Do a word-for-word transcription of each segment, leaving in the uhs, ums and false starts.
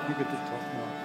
You get to talk now.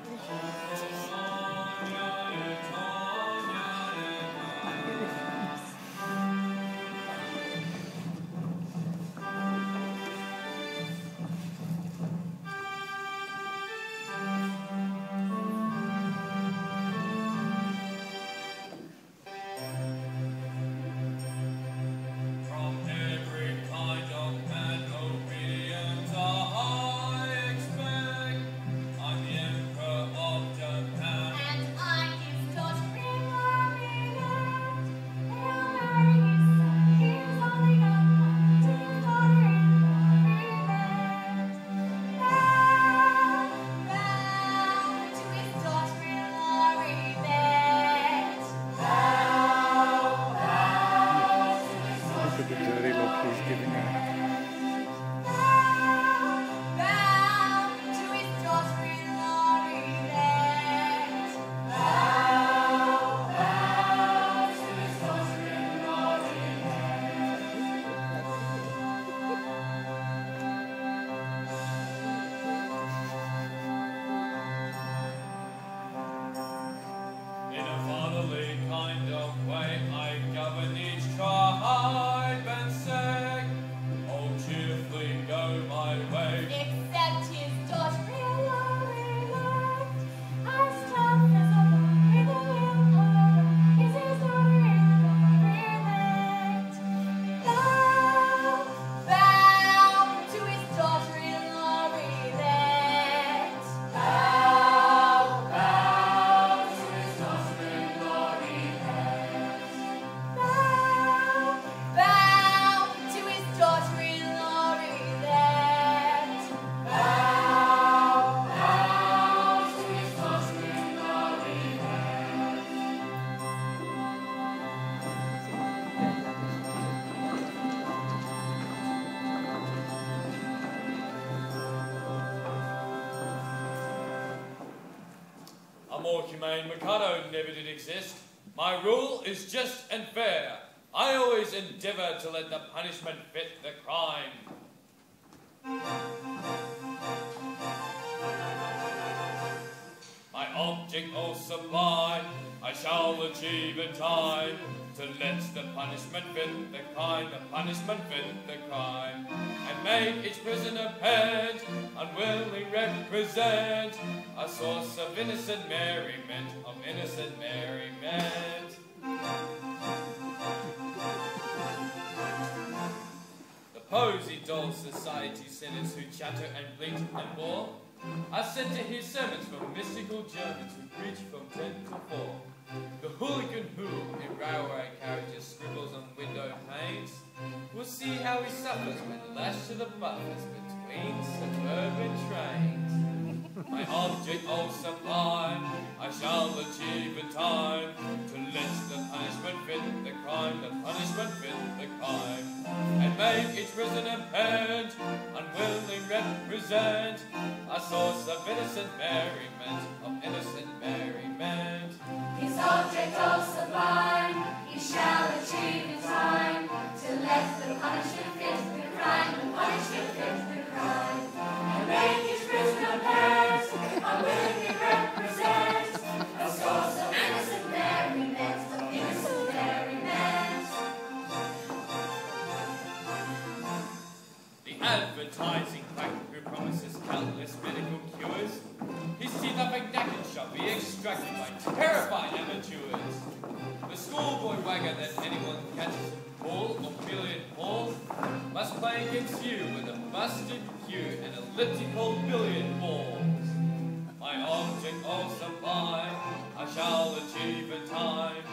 A more humane Mikado never did exist. My rule is just and fair. I always endeavour to let the punishment fit the crime. My object all sublime, I shall achieve in time. To let the punishment fit the crime, the punishment fit the crime. And make each prisoner pant, unwillingly represent a source of innocent merriment, of innocent merriment. The posy doll society sinners who chatter and bleat and bore are sent to hear sermons from mystical Germans who preach from ten to four. The hooligan who, in railway carriages, scribbles on window panes, will see how he suffers when lashed to the buffers between suburban trains. My object all sublime, I shall achieve in time, to let the punishment fit the crime, the punishment fit the crime, and make each prisoner pant, unwillingly represent a source of innocent merriment, of innocent merriment. His object all sublime, he shall achieve in time, to let the punishment fit the crime, the punishment fit the crime, and make each prisoner pant, unwillingly represent a source of innocent merriment, of innocent merriment. The advertising quack who promises countless medical cures, his teeth up a knackered shall be extracted by terrified amateurs. The schoolboy wagger that anyone catches in ball or billiard hall must play against you with a busted cue and elliptical billiard balls. My object all sublime, I shall achieve in time,